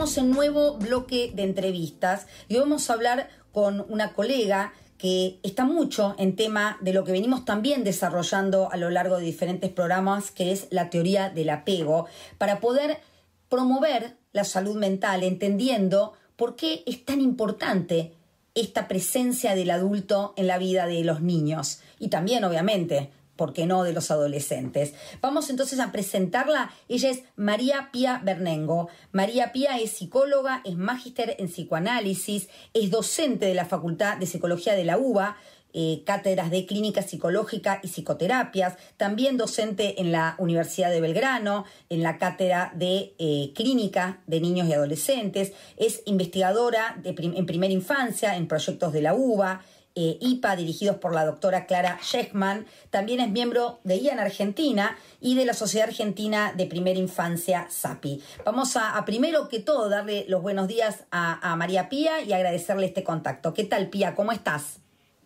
Estamos en un nuevo bloque de entrevistas y hoy vamos a hablar con una colega que está mucho en tema de lo que venimos también desarrollando a lo largo de diferentes programas, que es la teoría del apego, para poder promover la salud mental, entendiendo por qué es tan importante esta presencia del adulto en la vida de los niños y también, obviamente, ¿por qué no?, de los adolescentes. Vamos entonces a presentarla. Ella es María Pía Bernengo. María Pía es psicóloga, es magíster en psicoanálisis, es docente de la Facultad de Psicología de la UBA, cátedras de clínica psicológica y psicoterapias, también docente en la Universidad de Belgrano, en la cátedra de clínica de niños y adolescentes, es investigadora en primera infancia en proyectos de la UBA, IPA, dirigidos por la doctora Clara Schechman. También es miembro de IAN Argentina y de la Sociedad Argentina de Primera Infancia, SAPI. Vamos a primero que todo darle los buenos días a María Pía y agradecerle este contacto. ¿Qué tal, Pía? ¿Cómo estás?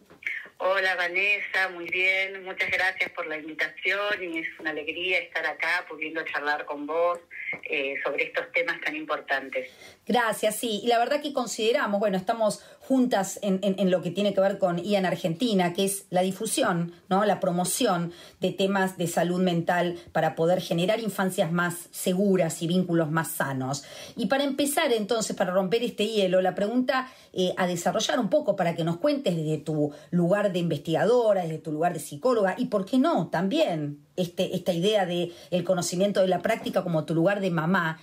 Hola, Vanessa, muy bien, muchas gracias por la invitación y es una alegría estar acá pudiendo charlar con vos sobre estos temas tan importantes. Gracias, sí, y la verdad que consideramos, bueno, estamos juntas en lo que tiene que ver con IAN Argentina, que es la difusión, ¿no?, la promoción de temas de salud mental para poder generar infancias más seguras y vínculos más sanos. Y para empezar entonces, para romper este hielo, la pregunta a desarrollar un poco para que nos cuentes desde tu lugar de investigadora, desde tu lugar de psicóloga y, ¿por qué no?, también esta idea de el conocimiento de la práctica como tu lugar de mamá.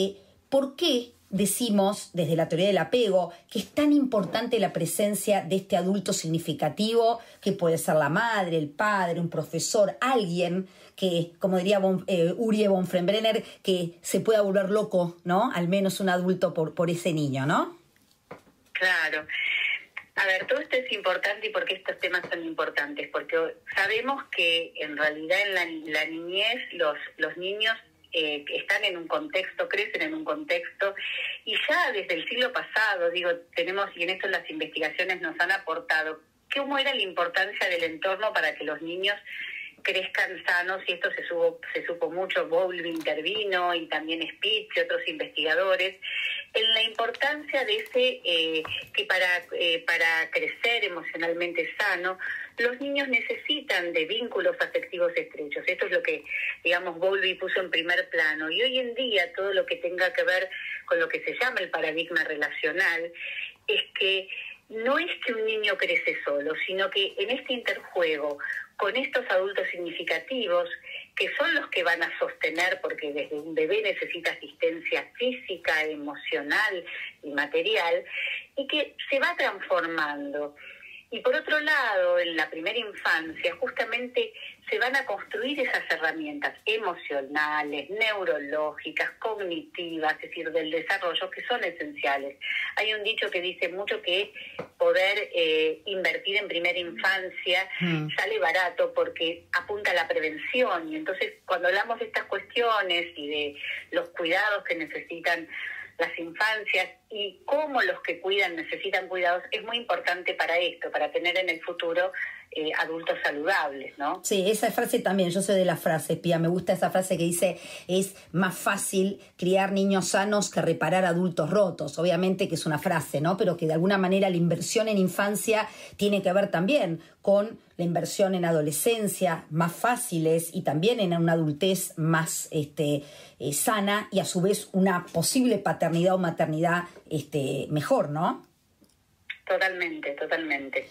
¿Por qué decimos desde la teoría del apego que es tan importante la presencia de este adulto significativo, que puede ser la madre, el padre, un profesor, alguien que, como diría Urie von Frembrenner, que se pueda volver loco, ¿no? Al menos un adulto por ese niño, ¿no? Claro. A ver, todo esto es importante y por qué estos temas son importantes, porque sabemos que en realidad en la niñez los niños están en un contexto, crecen en un contexto, y ya desde el siglo pasado, tenemos, y en esto las investigaciones nos han aportado, cómo era la importancia del entorno para que los niños crezcan sanos, y esto se supo mucho. Bowlby intervino, y también Spitz y otros investigadores, en la importancia de que para crecer emocionalmente sano, los niños necesitan de vínculos afectivos estrechos. Esto es lo que, Bowlby puso en primer plano. Y hoy en día todo lo que tenga que ver con lo que se llama el paradigma relacional es que no es que un niño crece solo, sino que en este interjuego con estos adultos significativos, que son los que van a sostener, porque desde un bebé necesita asistencia física, emocional y material, y que se va transformando. Y por otro lado, en la primera infancia, justamente se van a construir esas herramientas emocionales, neurológicas, cognitivas, es decir, del desarrollo, que son esenciales. Hay un dicho que dice mucho que poder invertir en primera infancia sale barato porque apunta a la prevención. Y entonces, cuando hablamos de estas cuestiones y de los cuidados que necesitan las infancias y cómo los que cuidan necesitan cuidados, es muy importante para esto, para tener en el futuro adultos saludables, ¿no? Sí, esa frase también, yo soy de la frase, Pía, me gusta esa frase que dice, es más fácil criar niños sanos que reparar adultos rotos. Obviamente que es una frase, ¿no?, pero que de alguna manera la inversión en infancia tiene que ver también con la inversión en adolescencia más fáciles y también en una adultez más sana, y a su vez una posible paternidad o maternidad mejor, ¿no? Totalmente, totalmente.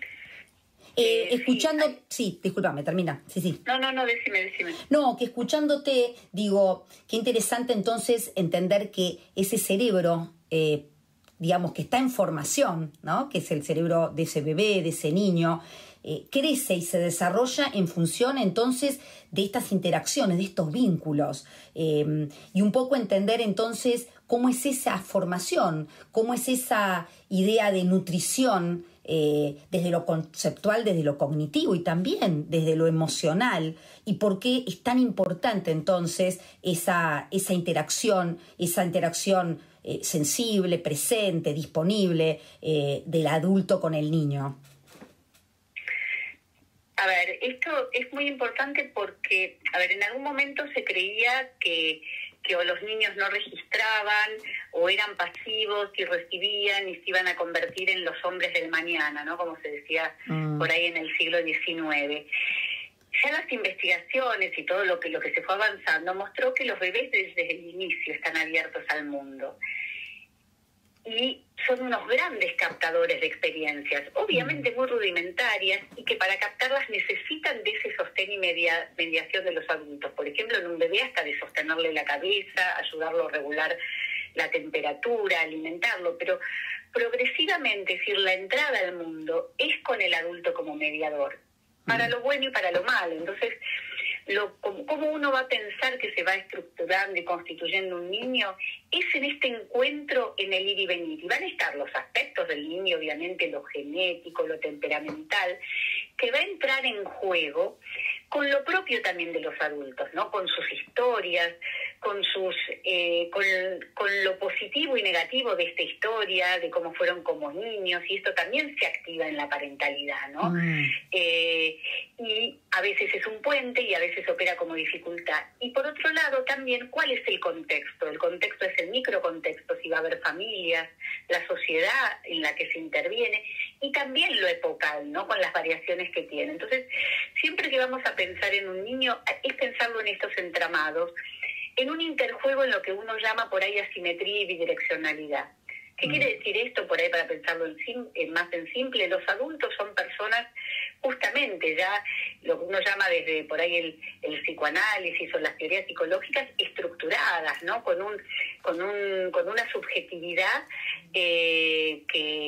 Escuchando, sí, discúlpame, termina. Sí. No, decime. No, que escuchándote, digo, qué interesante entonces entender que ese cerebro, digamos, que está en formación, ¿no?, que es el cerebro de ese bebé, de ese niño, crece y se desarrolla en función entonces de estas interacciones, de estos vínculos, y un poco entender entonces cómo es esa formación, cómo es esa idea de nutrición, desde lo conceptual, desde lo cognitivo y también desde lo emocional, y por qué es tan importante entonces esa interacción sensible, presente, disponible, del adulto con el niño. A ver, esto es muy importante porque, en algún momento se creía que que o los niños no registraban o eran pasivos y recibían y se iban a convertir en los hombres del mañana, ¿no? Como se decía por ahí en el siglo XIX. Ya las investigaciones y todo lo que se fue avanzando mostró que los bebés desde el inicio están abiertos al mundo. Y son unos grandes captadores de experiencias, obviamente muy rudimentarias, y que para captarlas necesitan de ese sostén y mediación de los adultos. Por ejemplo, en un bebé hasta de sostenerle la cabeza, ayudarlo a regular la temperatura, alimentarlo, pero progresivamente, es decir, la entrada al mundo es con el adulto como mediador, para lo bueno y para lo malo. Entonces, cómo uno va a pensar que se va estructurando y constituyendo un niño es en este encuentro, en el ir y venir. Y van a estar los aspectos del niño, obviamente lo genético, lo temperamental, que va a entrar en juego con lo propio también de los adultos, ¿no? Con sus historias, con lo positivo y negativo de esta historia, de cómo fueron como niños, y esto también se activa en la parentalidad, ¿no? Y a veces es un puente y a veces opera como dificultad. Y por otro lado también, ¿cuál es el contexto? El contexto es el microcontexto, si va a haber familias, la sociedad en la que se interviene, y también lo epocal, ¿no? Con las variaciones que tiene. Entonces, siempre que vamos a pensar en un niño, es pensarlo en estos entramados, en un interjuego en lo que uno llama por ahí asimetría y bidireccionalidad. ¿Qué quiere decir esto por ahí para pensarlo más en simple? Los adultos son personas, justamente ya lo que uno llama desde por ahí el psicoanálisis o las teorías psicológicas, estructuradas, ¿no? Con una subjetividad que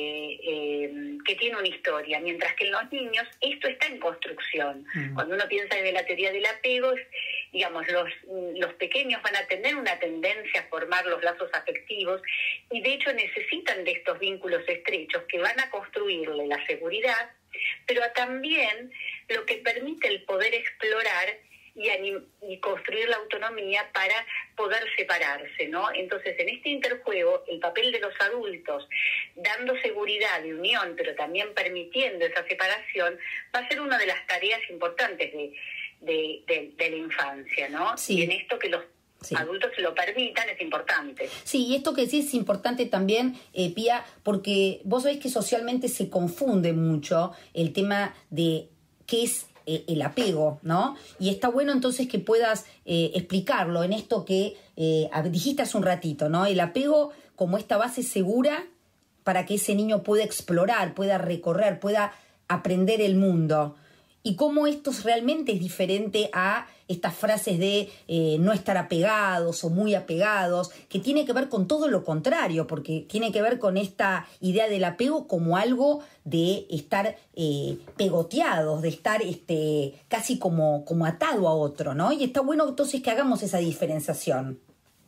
tiene una historia, mientras que en los niños esto está en construcción. Cuando uno piensa desde la teoría del apego, digamos, los pequeños van a tener una tendencia a formar los lazos afectivos y de hecho necesitan de estos vínculos estrechos que van a construirle la seguridad, pero también lo que permite el poder explorar y construir la autonomía para poder separarse, ¿no? Entonces, en este interjuego, el papel de los adultos, dando seguridad de unión, pero también permitiendo esa separación, va a ser una de las tareas importantes de la infancia, ¿no? Sí. Y en esto que los adultos se lo permitan es importante. Sí, y esto que decís es importante también, Pía, porque vos sabés que socialmente se confunde mucho el tema de qué es el apego, ¿no? Y está bueno entonces que puedas explicarlo en esto que dijiste hace un ratito, ¿no? El apego como esta base segura para que ese niño pueda explorar, pueda recorrer, pueda aprender el mundo. Y cómo esto realmente es diferente a estas frases de no estar apegados o muy apegados, que tiene que ver con todo lo contrario, porque tiene que ver con esta idea del apego como algo de estar pegoteados, de estar casi como atado a otro, ¿no? Y está bueno entonces que hagamos esa diferenciación.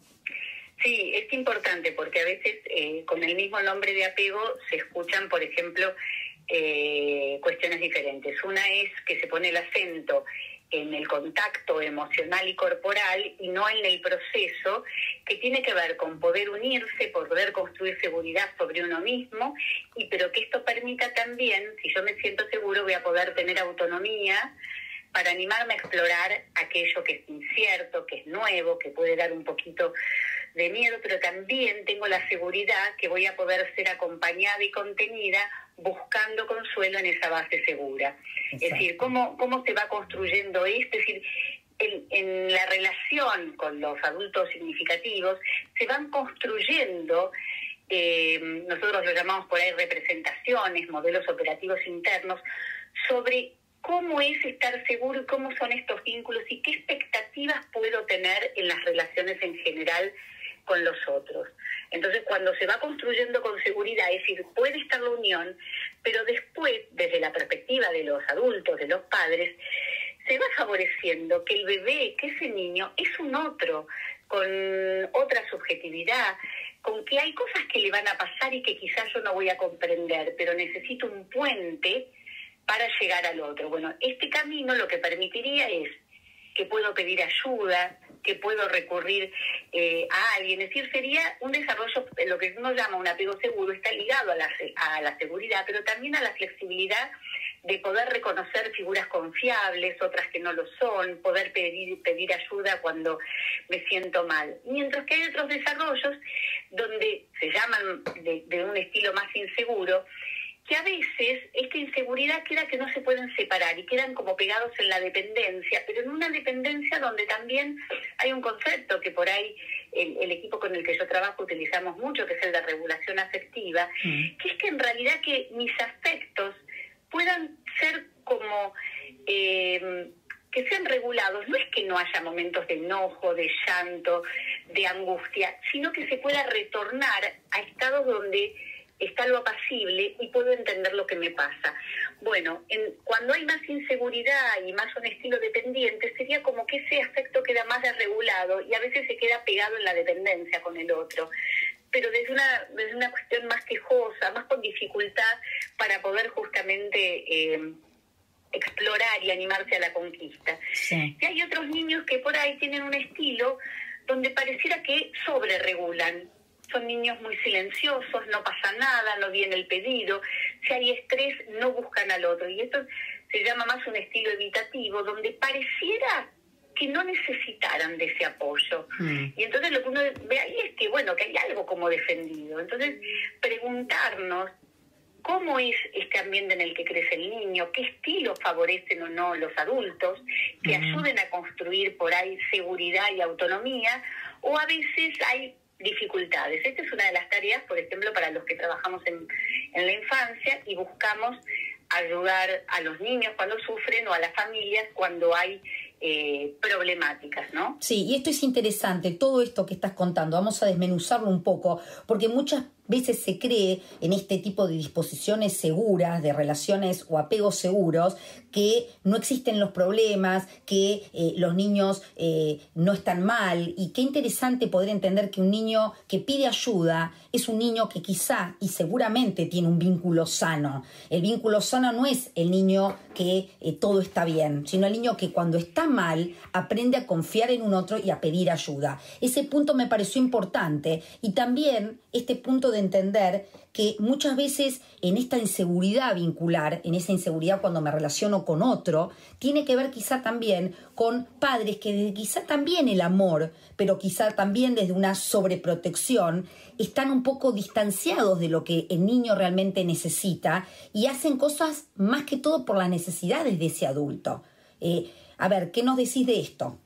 Sí, es importante porque a veces con el mismo nombre de apego se escuchan, por ejemplo, cuestiones diferentes. Una es que se pone el acento en el contacto emocional y corporal y no en el proceso, que tiene que ver con poder unirse, poder construir seguridad sobre uno mismo, pero que esto permita también, si yo me siento seguro, voy a poder tener autonomía para animarme a explorar aquello que es incierto, que es nuevo, que puede dar un poquito de miedo, pero también tengo la seguridad que voy a poder ser acompañada y contenida buscando consuelo en esa base segura. Exacto. Es decir, ¿cómo se va construyendo esto? Es decir, en la relación con los adultos significativos se van construyendo, nosotros lo llamamos por ahí representaciones, modelos operativos internos, sobre cómo es estar seguro y cómo son estos vínculos y qué expectativas puedo tener en las relaciones en general con los otros. Entonces, cuando se va construyendo con seguridad, es decir, puede estar la unión, pero después, desde la perspectiva de los adultos, de los padres, se va favoreciendo que el bebé, que ese niño, es un otro, con otra subjetividad, con que hay cosas que le van a pasar y que quizás yo no voy a comprender, pero necesito un puente para llegar al otro. Bueno, este camino lo que permitiría es que puedo pedir ayuda, que puedo recurrir a alguien. Es decir, sería un desarrollo, lo que uno llama un apego seguro, está ligado a la seguridad, pero también a la flexibilidad de poder reconocer figuras confiables, otras que no lo son, poder pedir ayuda cuando me siento mal. Mientras que hay otros desarrollos donde se llaman de un estilo más inseguro, que a veces esta inseguridad queda que no se pueden separar y quedan como pegados en la dependencia, pero en una dependencia donde también hay un concepto que por ahí el equipo con el que yo trabajo utilizamos mucho, que es el de regulación afectiva, que es que en realidad que mis afectos puedan ser como que sean regulados. No es que no haya momentos de enojo, de llanto, de angustia, sino que se pueda retornar a estados donde está lo apacible y puedo entender lo que me pasa. Bueno, cuando hay más inseguridad y más un estilo dependiente, sería como que ese afecto queda más desregulado y a veces se queda pegado en la dependencia con el otro, pero desde una cuestión más quejosa, más con dificultad para poder justamente explorar y animarse a la conquista. Sí. Y hay otros niños que por ahí tienen un estilo donde pareciera que sobreregulan. Son niños muy silenciosos, no pasa nada, no viene el pedido. Si hay estrés, no buscan al otro. Y esto se llama más un estilo evitativo, donde pareciera que no necesitaran de ese apoyo. Y entonces lo que uno ve ahí es que, bueno, que hay algo como defendido. Entonces, preguntarnos cómo es este ambiente en el que crece el niño, qué estilos favorecen o no los adultos, que ayuden a construir por ahí seguridad y autonomía, o a veces hay dificultades. Esta es una de las tareas, por ejemplo, para los que trabajamos en la infancia y buscamos ayudar a los niños cuando sufren o a las familias cuando hay problemáticas, ¿no? Sí, y esto es interesante, todo esto que estás contando, vamos a desmenuzarlo un poco, porque muchas veces se cree en este tipo de disposiciones seguras, de relaciones o apegos seguros, que no existen los problemas, que los niños no están mal, y qué interesante poder entender que un niño que pide ayuda es un niño que quizá y seguramente tiene un vínculo sano. El vínculo sano no es el niño que todo está bien, sino el niño que cuando está mal aprende a confiar en un otro y a pedir ayuda. Ese punto me pareció importante, y también este punto de entender que muchas veces en esta inseguridad vincular, en esa inseguridad cuando me relaciono con otro, tiene que ver quizá también con padres que quizá también el amor, pero quizá también desde una sobreprotección, están un poco distanciados de lo que el niño realmente necesita y hacen cosas más que todo por las necesidades de ese adulto. A ver, ¿qué nos decís de esto?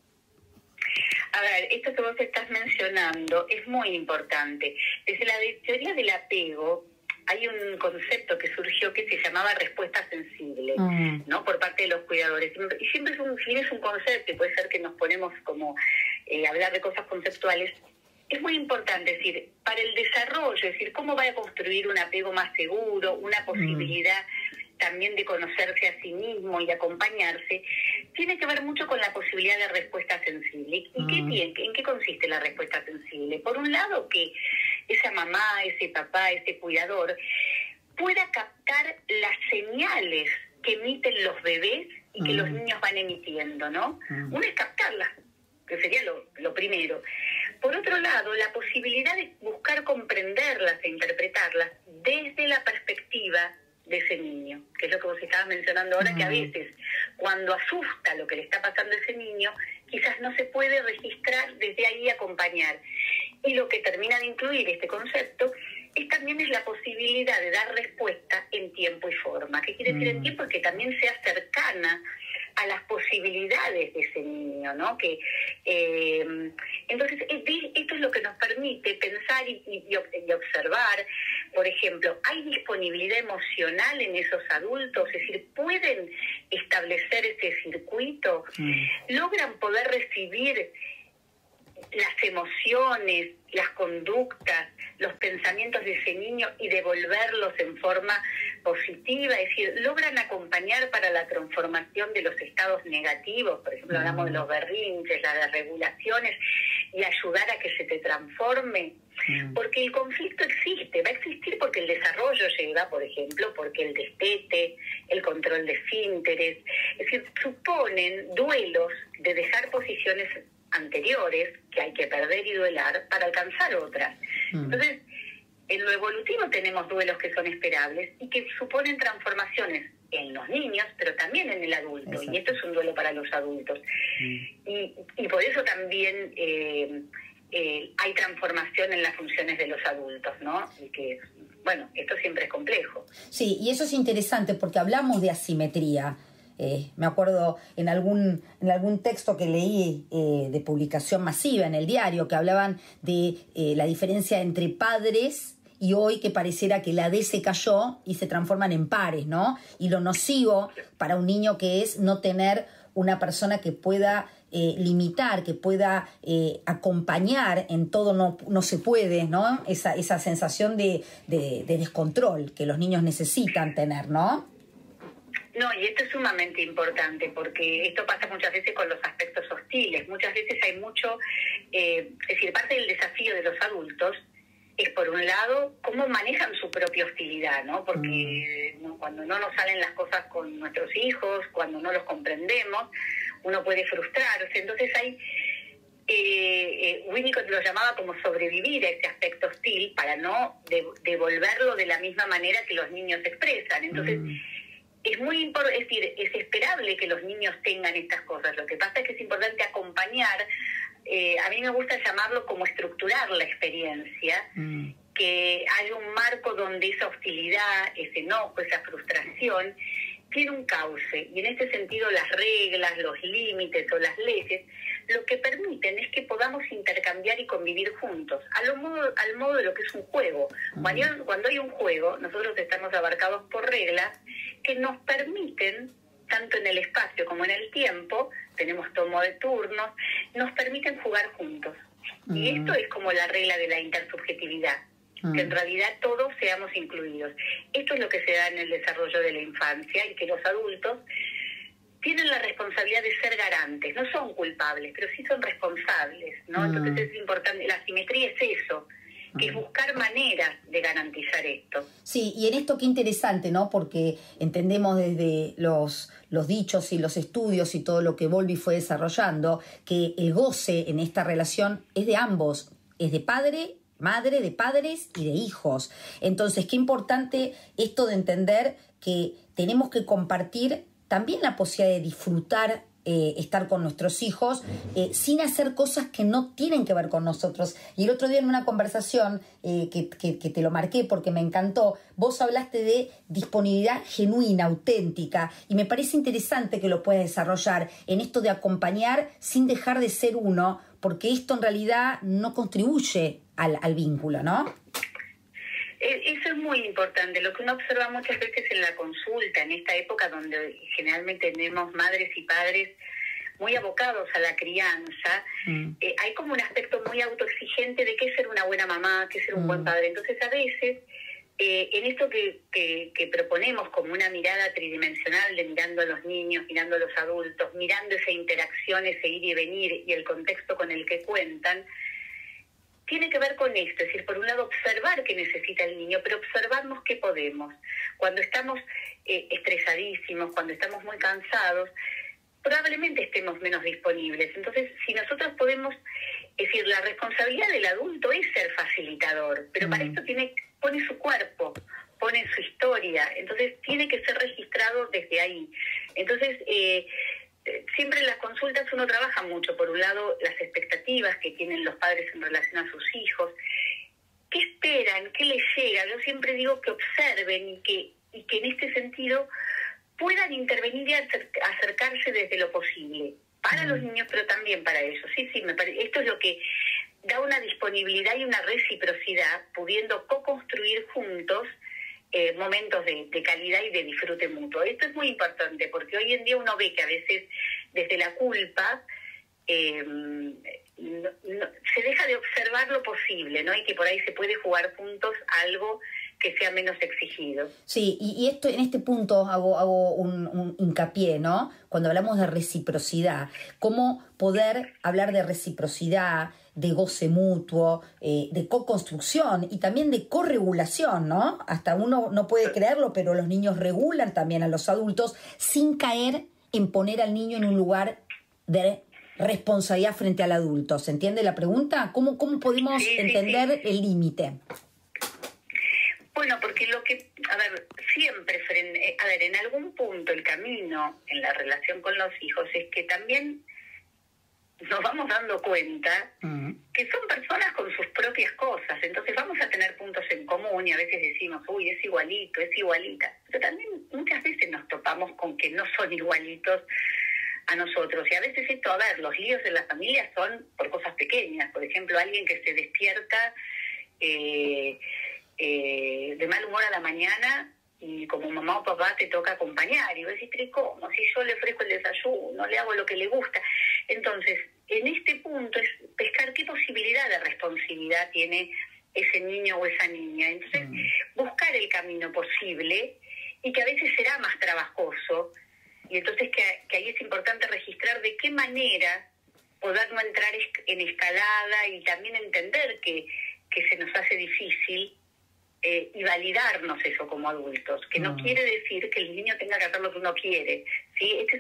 A ver, esto que vos estás mencionando es muy importante. Desde la teoría del apego hay un concepto que surgió que se llamaba respuesta sensible, ¿no? Por parte de los cuidadores. Y siempre es un concepto, y puede ser que nos ponemos como hablar de cosas conceptuales. Es muy importante, es decir, para el desarrollo, es decir, cómo va a construir un apego más seguro, una posibilidad también de conocerse a sí mismo y acompañarse, tiene que ver mucho con la posibilidad de respuesta sensible. ¿Y en qué consiste la respuesta sensible? Por un lado, que esa mamá, ese papá, ese cuidador pueda captar las señales que emiten los bebés y que los niños van emitiendo, ¿no? Uno es captarlas, que sería lo primero. Por otro lado, la posibilidad de buscar comprenderlas e interpretarlas desde la perspectiva de ese niño, que es lo que vos estabas mencionando ahora, que a veces cuando asusta lo que le está pasando a ese niño, quizás no se puede registrar desde ahí y acompañar. Y lo que termina de incluir este concepto también es la posibilidad de dar respuesta en tiempo y forma. ¿Qué quiere decir en tiempo? Que también sea cercana a las posibilidades de ese niño, ¿no? Entonces, esto es lo que nos permite pensar y observar. Por ejemplo, ¿hay disponibilidad emocional en esos adultos? Es decir, ¿pueden establecer ese circuito? ¿Logran poder recibir las emociones, las conductas, los pensamientos de ese niño y devolverlos en forma positiva? Es decir, ¿logran acompañar para la transformación de los estados negativos? Por ejemplo, hablamos de los berrinches, las desregulaciones, y ayudar a que se te transforme. Porque el conflicto existe, va a existir porque el desarrollo llega, por ejemplo, porque el destete, el control de esfínteres, es decir, suponen duelos de dejar posiciones anteriores que hay que perder y duelar para alcanzar otras. Entonces, en lo evolutivo tenemos duelos que son esperables y que suponen transformaciones en los niños, pero también en el adulto. Exacto. Y esto es un duelo para los adultos. Y por eso también hay transformación en las funciones de los adultos, ¿no? Y que, bueno, esto siempre es complejo. Sí, y eso es interesante porque hablamos de asimetría. Me acuerdo en algún texto que leí de publicación masiva en el diario que hablaban de la diferencia entre padres y hoy que pareciera que la D se cayó y se transforman en pares, ¿no? Y lo nocivo para un niño que es no tener una persona que pueda limitar, que pueda acompañar en todo no se puede, ¿no? Esa sensación de descontrol que los niños necesitan tener, ¿no? No, y esto es sumamente importante porque esto pasa muchas veces con los aspectos hostiles. Muchas veces hay mucho, es decir, parte del desafío de los adultos es, por un lado, cómo manejan su propia hostilidad, ¿no? Porque cuando no nos salen las cosas con nuestros hijos, cuando no los comprendemos, uno puede frustrarse. Entonces hay, Winnicott lo llamaba como sobrevivir a ese aspecto hostil para no devolverlo de la misma manera que los niños expresan. Entonces, es muy importante, es decir, es esperable que los niños tengan estas cosas. Lo que pasa es que es importante acompañar, a mí me gusta llamarlo como estructurar la experiencia, que haya un marco donde esa hostilidad, ese enojo, esa frustración, tiene un cauce. Y en este sentido las reglas, los límites o las leyes, lo que permiten es que podamos intercambiar y convivir juntos, al modo de lo que es un juego. Cuando hay un juego, nosotros estamos abarcados por reglas que nos permiten, tanto en el espacio como en el tiempo, tenemos tomo de turnos, nos permiten jugar juntos. Y esto es como la regla de la intersubjetividad, que en realidad todos seamos incluidos. Esto es lo que se da en el desarrollo de la infancia y que los adultos tienen la responsabilidad de ser garantes. No son culpables, pero sí son responsables, ¿no? Entonces es importante, la simetría es eso, que es buscar maneras de garantizar esto. Sí, y en esto qué interesante, ¿no? Porque entendemos desde los dichos y los estudios y todo lo que Bowlby fue desarrollando, que el goce en esta relación es de ambos, es de padre, madre, de padres y de hijos. Entonces, qué importante esto de entender que tenemos que compartir también la posibilidad de disfrutar estar con nuestros hijos sin hacer cosas que no tienen que ver con nosotros. Y el otro día en una conversación que te lo marqué porque me encantó, vos hablaste de disponibilidad genuina, auténtica, y me parece interesante que lo puedas desarrollar en esto de acompañar sin dejar de ser uno, porque esto en realidad no contribuye al vínculo, ¿no? Eso es muy importante. Lo que uno observa muchas veces en la consulta, en esta época donde generalmente tenemos madres y padres muy abocados a la crianza, hay como un aspecto muy autoexigente de qué es ser una buena mamá, qué es ser un buen padre. Entonces, a veces, en esto que proponemos como una mirada tridimensional de mirando a los niños, mirando a los adultos, mirando esa interacción, ese ir y venir y el contexto con el que cuentan, tiene que ver con esto, es decir, por un lado observar qué necesita el niño, pero observarnos qué podemos. Cuando estamos estresadísimos, cuando estamos muy cansados, probablemente estemos menos disponibles. Entonces, si nosotros podemos, es decir, la responsabilidad del adulto es ser facilitador, pero para esto pone su cuerpo, pone su historia, entonces tiene que ser registrado desde ahí. Entonces, siempre en las consultas uno trabaja mucho, por un lado, las expectativas que tienen los padres en relación a sus hijos, qué esperan, qué les llega. Yo siempre digo que observen y que en este sentido puedan intervenir y acercarse desde lo posible, para los niños, pero también para ellos. Sí, me parece, esto es lo que da una disponibilidad y una reciprocidad, pudiendo co-construir juntos momentos de calidad y de disfrute mutuo. Esto es muy importante porque hoy en día uno ve que a veces desde la culpa se deja de observar lo posible, ¿no? Y que por ahí se puede jugar juntos algo que sea menos exigido. Sí, y esto, en este punto hago un hincapié, ¿no? Cuando hablamos de reciprocidad, cómo poder hablar de reciprocidad, de goce mutuo, de co-construcción y también de corregulación, ¿no? Hasta uno no puede creerlo, pero los niños regulan también a los adultos sin caer en poner al niño en un lugar de responsabilidad frente al adulto. ¿Se entiende la pregunta? ¿Cómo podemos entender el límite? Bueno, porque a ver, siempre, en algún punto el camino en la relación con los hijos es que también nos vamos dando cuenta que son personas con sus propias cosas, entonces vamos a tener puntos en común y a veces decimos, uy, es igualito, es igualita, pero también muchas veces nos topamos con que no son igualitos a nosotros, y a veces esto, a ver, los líos de la familia son por cosas pequeñas, por ejemplo, alguien que se despierta de mal humor a la mañana y como mamá o papá te toca acompañar, y vos decís, pero ¿cómo? Si yo le ofrezco el desayuno, le hago lo que le gusta. Entonces, en este punto es pescar qué posibilidad de responsabilidad tiene ese niño o esa niña. Entonces, buscar el camino posible, y que a veces será más trabajoso, y entonces que ahí es importante registrar de qué manera poder no entrar en escalada, y también entender que se nos hace difícil, y validarnos eso como adultos, que no quiere decir que el niño tenga que hacer lo que uno quiere, ¿sí? Este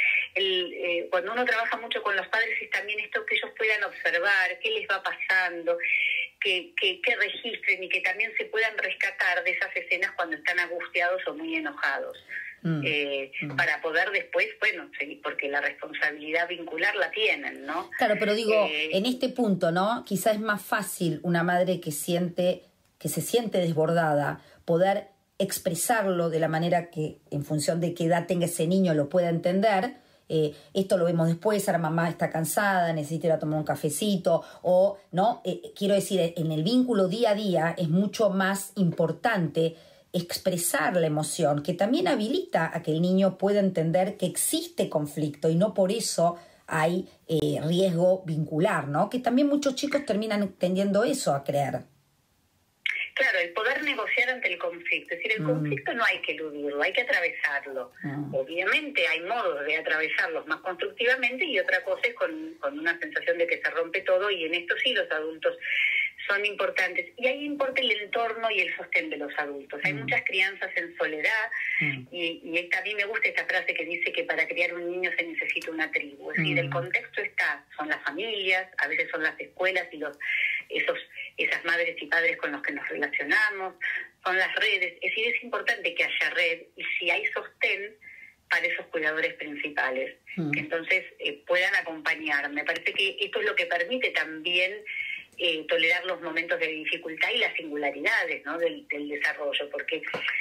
es cuando uno trabaja mucho con los padres, es también esto, que ellos puedan observar qué les va pasando, que registren, y que también se puedan rescatar de esas escenas cuando están angustiados o muy enojados. Para poder después, bueno, seguir, porque la responsabilidad vincular la tienen, ¿no? Claro, pero digo, en este punto, ¿no? Quizás es más fácil una madre que se siente desbordada, poder expresarlo de la manera que, en función de qué edad tenga ese niño, lo pueda entender. Esto lo vemos después, ahora mamá está cansada, necesita ir a tomar un cafecito, o no, quiero decir, en el vínculo día a día es mucho más importante expresar la emoción, que también habilita a que el niño pueda entender que existe conflicto y no por eso hay riesgo vincular, ¿no? Que también muchos chicos terminan tendiendo eso a creer. Claro, el poder negociar ante el conflicto. Es decir, el conflicto no hay que eludirlo, hay que atravesarlo. Obviamente hay modos de atravesarlos más constructivamente, y otra cosa es con una sensación de que se rompe todo, y en esto sí los adultos son importantes. Y ahí importa el entorno y el sostén de los adultos. Hay muchas crianzas en soledad, y a mí me gusta esta frase que dice que para criar un niño se necesita una tribu. Es decir, el contexto son las familias, a veces son las escuelas y esas madres y padres con los que nos relacionamos, son las redes. Es decir, es importante que haya red, y si hay sostén para esos cuidadores principales, que entonces puedan acompañar. Me parece que esto es lo que permite también tolerar los momentos de dificultad y las singularidades, ¿no? del desarrollo, porque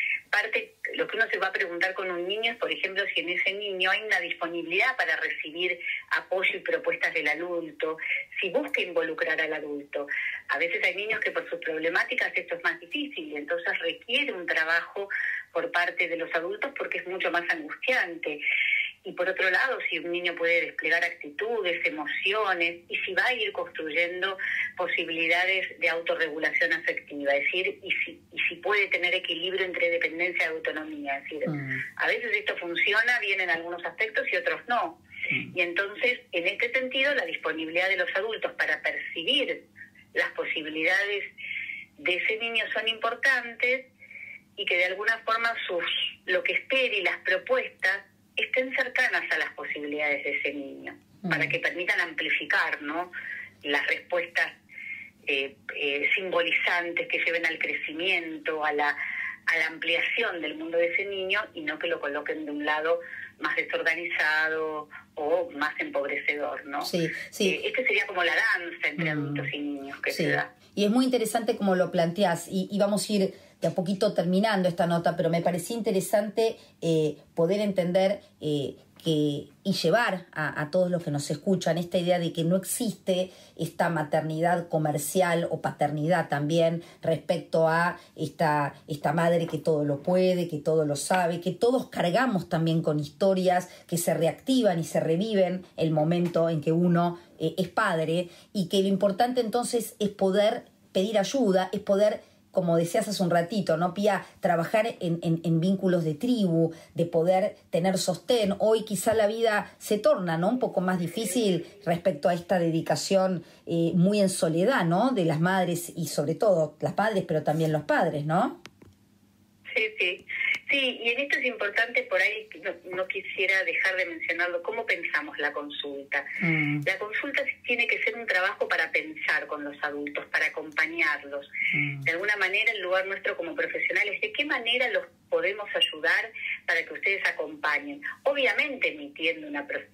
lo que uno se va a preguntar con un niño es, por ejemplo, si en ese niño hay una disponibilidad para recibir apoyo y propuestas del adulto, si busca involucrar al adulto. A veces hay niños que por sus problemáticas esto es más difícil, entonces requiere un trabajo por parte de los adultos porque es mucho más angustiante. Y por otro lado, si un niño puede desplegar actitudes, emociones, y si va a ir construyendo posibilidades de autorregulación afectiva, es decir, y si puede tener equilibrio entre dependencia y autonomía. Es decir, a veces esto funciona bien en algunos aspectos y otros no. Y entonces, en este sentido, la disponibilidad de los adultos para percibir las posibilidades de ese niño son importantes, y que de alguna forma lo que espera y las propuestas estén cercanas a las posibilidades de ese niño, para que permitan amplificar, ¿no?, las respuestas simbolizantes que lleven al crecimiento, a la ampliación del mundo de ese niño, y no que lo coloquen de un lado más desorganizado o más empobrecedor, ¿no? Sí. Este sería como la danza entre adultos y niños que se da. Y es muy interesante como lo planteás, y vamos a ir de a poquito terminando esta nota, pero me parecía interesante poder entender y llevar a todos los que nos escuchan esta idea de que no existe esta maternidad comercial o paternidad también respecto a esta madre que todo lo puede, que todo lo sabe, que todos cargamos también con historias que se reactivan y se reviven el momento en que uno es padre, y que lo importante entonces es poder pedir ayuda, es poder, como decías hace un ratito, ¿no, Pía? Trabajar en vínculos de tribu, de poder tener sostén. Hoy quizá la vida se torna, ¿no?, un poco más difícil respecto a esta dedicación muy en soledad, ¿no?, de las madres, y sobre todo las madres, pero también los padres, ¿no? Sí, Sí, y en esto es importante, por ahí no quisiera dejar de mencionarlo, cómo pensamos la consulta. La consulta tiene que ser un trabajo para pensar con los adultos, para acompañarlos. De alguna manera, el lugar nuestro como profesionales, ¿de qué manera los podemos ayudar para que ustedes acompañen? Obviamente emitiendo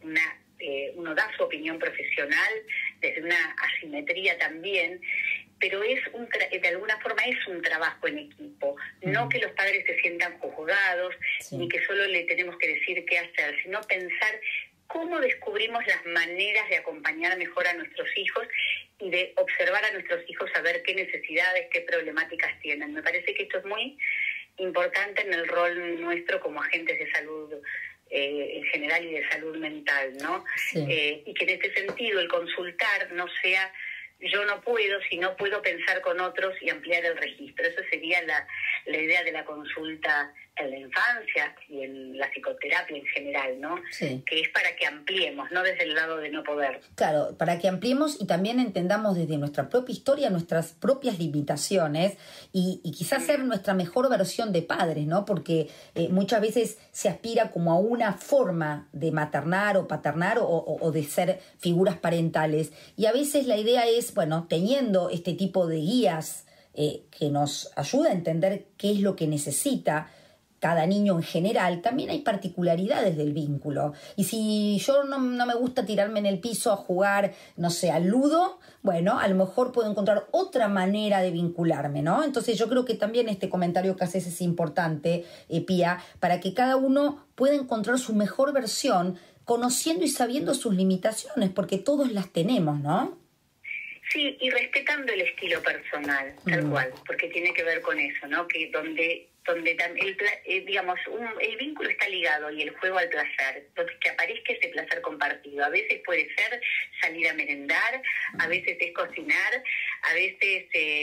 uno da su opinión profesional desde una asimetría también, pero de alguna forma es un trabajo en equipo, no que los padres se sientan juzgados, ni que solo le tenemos que decir qué hacer, sino pensar cómo descubrimos las maneras de acompañar mejor a nuestros hijos y de observar a nuestros hijos a ver qué necesidades, qué problemáticas tienen. Me parece que esto es muy importante en el rol nuestro como agentes de salud en general y de salud mental, ¿no? Sí. Y que en este sentido el consultar no sea yo no puedo, sino puedo pensar con otros y ampliar el registro. Eso sería la idea de la consulta en la infancia y en la psicoterapia en general, ¿no? Sí. Que es para que ampliemos, no desde el lado de no poder. Claro, para que ampliemos y también entendamos desde nuestra propia historia nuestras propias limitaciones y quizás ser nuestra mejor versión de padres, ¿no? Porque muchas veces se aspira como a una forma de maternar o paternar o de ser figuras parentales. Y a veces la idea es, bueno, teniendo este tipo de guías que nos ayuda a entender qué es lo que necesita cada niño en general, también hay particularidades del vínculo. Y si yo no me gusta tirarme en el piso a jugar, no sé, al ludo, bueno, a lo mejor puedo encontrar otra manera de vincularme, ¿no? Entonces yo creo que también este comentario que haces es importante, Pía, para que cada uno pueda encontrar su mejor versión, conociendo y sabiendo sus limitaciones, porque todos las tenemos, ¿no? Sí, y respetando el estilo personal, tal cual, porque tiene que ver con eso, ¿no? Que donde digamos, el vínculo está ligado y el juego al placer, entonces que aparezca ese placer compartido. A veces puede ser salir a merendar, a veces es cocinar, a veces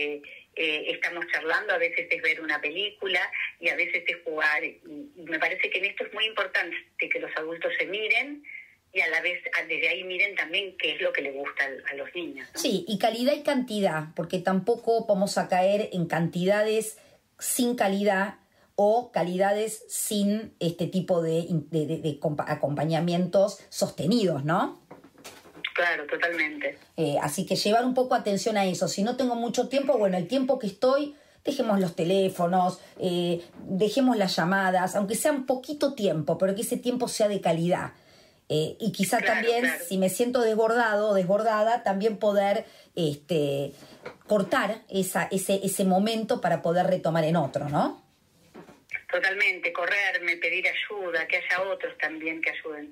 estamos charlando, a veces es ver una película y a veces es jugar. Y me parece que en esto es muy importante que los adultos se miren y a la vez desde ahí miren también qué es lo que le gusta a los niños, ¿no? Sí, y calidad y cantidad, porque tampoco vamos a caer en cantidades sin calidad o calidades sin este tipo de acompañamientos sostenidos, ¿no? Claro, totalmente. Así que llevar un poco atención a eso. Si no tengo mucho tiempo, bueno, el tiempo que estoy, dejemos los teléfonos, dejemos las llamadas, aunque sea un poquito tiempo, pero que ese tiempo sea de calidad. Y quizá también, si me siento desbordado o desbordada, también poder cortar ese momento para poder retomar en otro, ¿no? Totalmente, correrme, pedir ayuda, que haya otros también que ayuden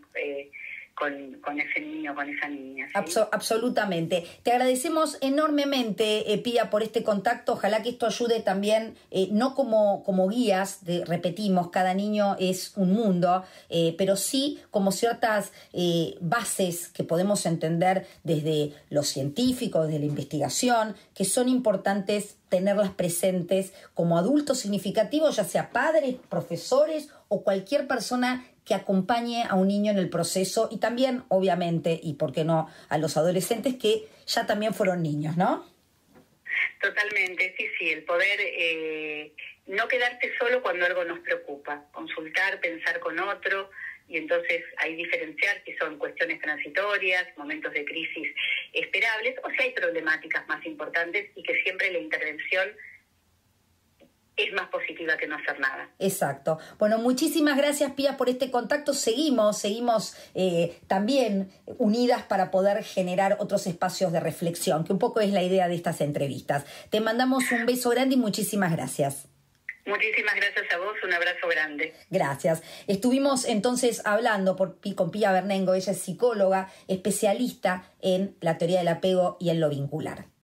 con ese niño, con esa niña, ¿sí? Absolutamente. Te agradecemos enormemente, Pía, por este contacto. Ojalá que esto ayude también, no como guías, repetimos, cada niño es un mundo, pero sí como ciertas bases que podemos entender desde lo científico, desde la investigación, que son importantes tenerlas presentes como adultos significativos, ya sea padres, profesores o cualquier persona que acompañe a un niño en el proceso y también, obviamente, y por qué no, a los adolescentes que ya también fueron niños, ¿no? Totalmente, sí, el poder no quedarse solo cuando algo nos preocupa, consultar, pensar con otro y entonces ahí diferenciar si son cuestiones transitorias, momentos de crisis esperables o si hay problemáticas más importantes y que siempre la intervención es más positiva que no hacer nada. Exacto. Bueno, muchísimas gracias, Pía, por este contacto. Seguimos también unidas para poder generar otros espacios de reflexión, que un poco es la idea de estas entrevistas. Te mandamos un beso grande y muchísimas gracias. Muchísimas gracias a vos, un abrazo grande. Gracias. Estuvimos entonces hablando con Pía Bernengo, ella es psicóloga, especialista en la teoría del apego y en lo vincular.